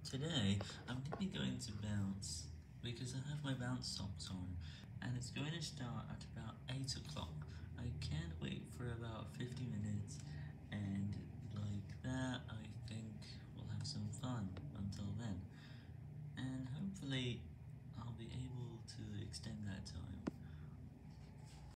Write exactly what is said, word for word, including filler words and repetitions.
Today, I'm going to be going to bounce because I have my bounce socks on, and it's going to start at about eight o'clock. I can't wait for about fifty minutes, and like that, I think we'll have some fun until then. And hopefully, I'll be able to extend that time.